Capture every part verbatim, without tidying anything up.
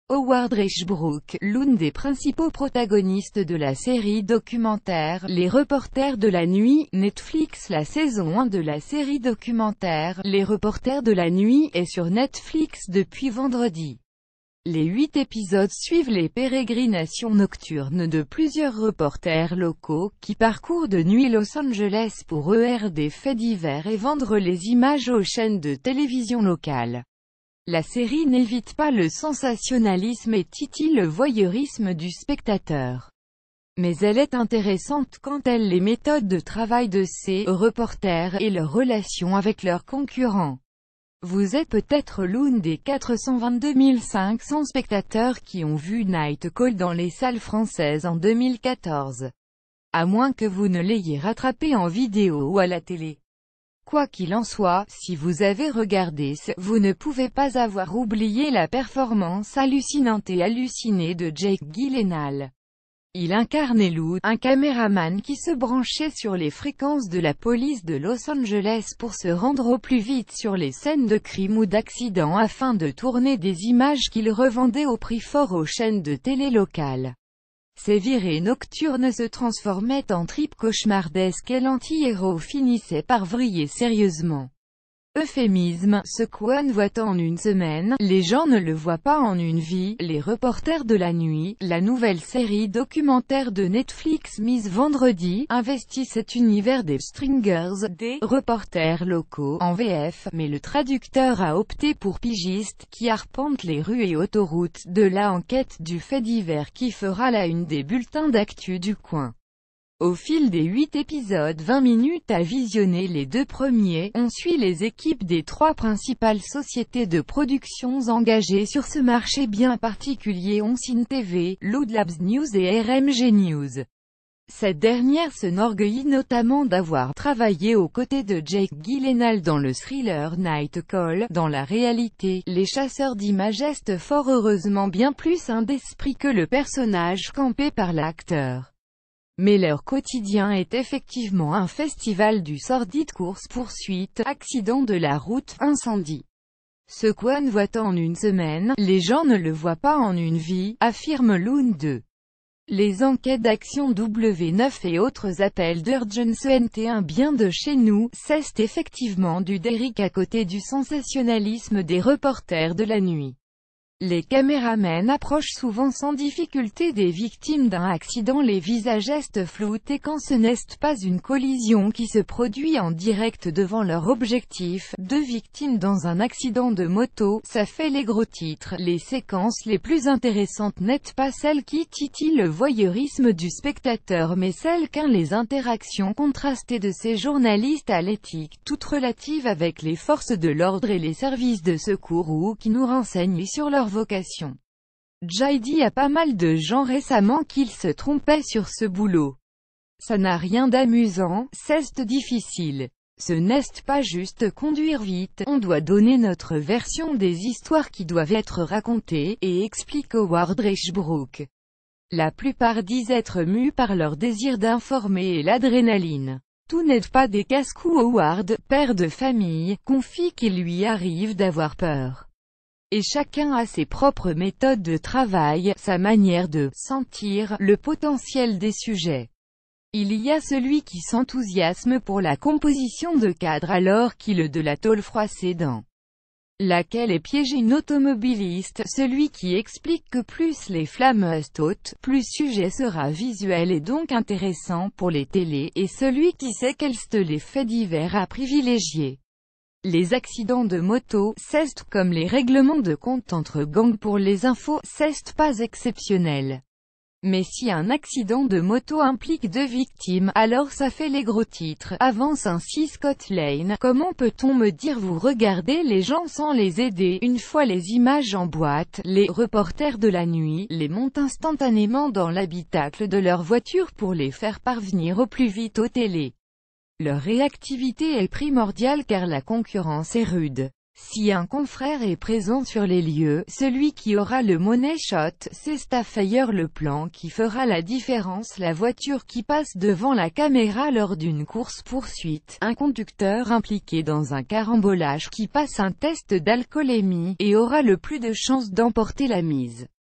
Howard Richbrook, l'une des principaux protagonistes de la série documentaire Les Reporters de la Nuit, Netflix. La saison un de la série documentaire Les Reporters de la Nuit est sur Netflix depuis vendredi. Les huit épisodes suivent les pérégrinations nocturnes de plusieurs reporters locaux, qui parcourent de nuit Los Angeles pour recueillir des faits divers et vendre les images aux chaînes de télévision locales. La série n'évite pas le sensationnalisme et titille le voyeurisme du spectateur. Mais elle est intéressante quant à les méthodes de travail de ces reporters et leurs relations avec leurs concurrents. Vous êtes peut-être l'une des quatre cent vingt-deux mille cinq cents spectateurs qui ont vu Night Call dans les salles françaises en deux mille quatorze. À moins que vous ne l'ayez rattrapé en vidéo ou à la télé. Quoi qu'il en soit, si vous avez regardé ce, vous ne pouvez pas avoir oublié la performance hallucinante et hallucinée de Jake Gyllenhaal. Il incarnait Lou, un caméraman qui se branchait sur les fréquences de la police de Los Angeles pour se rendre au plus vite sur les scènes de crime ou d'accident afin de tourner des images qu'il revendait au prix fort aux chaînes de télé locales. Ces virées nocturnes se transformaient en tripes cauchemardesques et l'anti-héros finissait par vriller sérieusement. Euphémisme, ce qu'on voit en une semaine, les gens ne le voient pas en une vie. Les Reporters de la Nuit, la nouvelle série documentaire de Netflix mise vendredi, investit cet univers des stringers, des reporters locaux, en V F, mais le traducteur a opté pour pigistes, qui arpentent les rues et autoroutes de la enquête du fait divers qui fera la une des bulletins d'actu du coin. Au fil des huit épisodes vingt minutes à visionner les deux premiers, on suit les équipes des trois principales sociétés de production engagées sur ce marché bien particulier OnScene T V, Loud Labs News et R M G News. Cette dernière s'enorgueillit notamment d'avoir travaillé aux côtés de Jake Gyllenhaal dans le thriller Night Call. Dans la réalité, les chasseurs d'images restent fort heureusement bien plus sains d'esprit que le personnage campé par l'acteur. Mais leur quotidien est effectivement un festival du sordide course-poursuite, accident de la route, incendie. Ce qu'on voit en une semaine, les gens ne le voient pas en une vie, affirme l'une d'eux. Les enquêtes d'Action W neuf et autres appels d'urgence N T un bien de chez nous, c'est effectivement du Derrick à côté du sensationnalisme des reporters de la nuit. Les caméramens approchent souvent sans difficulté des victimes d'un accident, les visages restent floutés quand ce n'est pas une collision qui se produit en direct devant leur objectif. Deux victimes dans un accident de moto, ça fait les gros titres. Les séquences les plus intéressantes n'est pas celles qui titillent le voyeurisme du spectateur mais celles qu'un les interactions contrastées de ces journalistes à l'éthique toute relative avec les forces de l'ordre et les services de secours ou qui nous renseignent sur leur vocation. J'ai dit à pas mal de gens récemment qu'ils se trompaient sur ce boulot. Ça n'a rien d'amusant, c'est difficile. Ce n'est pas juste conduire vite, on doit donner notre version des histoires qui doivent être racontées, et explique Howard Richbrook. La plupart disent être mus par leur désir d'informer et l'adrénaline. Tout n'est pas des casse-cou. Howard, père de famille, confie qu'il lui arrive d'avoir peur. Et chacun a ses propres méthodes de travail, sa manière de sentir le potentiel des sujets. Il y a celui qui s'enthousiasme pour la composition de cadre alors qu'il de la tôle froissée dans laquelle est piégé une automobiliste, celui qui explique que plus les flammes hautes, plus sujet sera visuel et donc intéressant pour les télés, et celui qui sait quels sont les faits divers à privilégier. Les accidents de moto, c'est comme les règlements de compte entre gangs pour les infos, c'est pas exceptionnel. Mais si un accident de moto implique deux victimes, alors ça fait les gros titres, avance ainsi Scott Lane. Comment peut-on me dire vous regardez les gens sans les aider? Une fois les images en boîte, les reporters de la nuit les montent instantanément dans l'habitacle de leur voiture pour les faire parvenir au plus vite aux télés. Leur réactivité est primordiale car la concurrence est rude. Si un confrère est présent sur les lieux, celui qui aura le money shot, c'est Stafford le plan qui fera la différence. La voiture qui passe devant la caméra lors d'une course-poursuite, un conducteur impliqué dans un carambolage qui passe un test d'alcoolémie, et aura le plus de chances d'emporter la mise.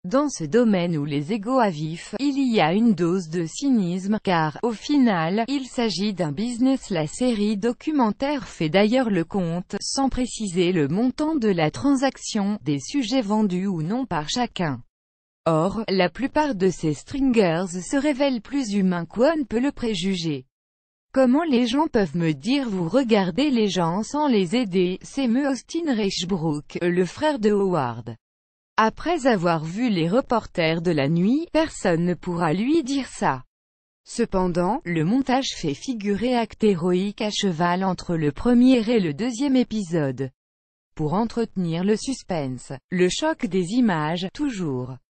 Dans ce domaine où les égos à vif, il y a une dose de cynisme, car, au final, il s'agit d'un business. La série documentaire fait d'ailleurs le compte, sans préciser le montant de la transaction, des sujets vendus ou non par chacun. Or, la plupart de ces stringers se révèlent plus humains qu'on peut le préjuger. Comment les gens peuvent me dire vous regardez les gens sans les aider, s'émeut Austin Reichbrook, le frère de Howard. Après avoir vu les reporters de la nuit, personne ne pourra lui dire ça. Cependant, le montage fait figurer acte héroïque à cheval entre le premier et le deuxième épisode. Pour entretenir le suspense, le choc des images, toujours.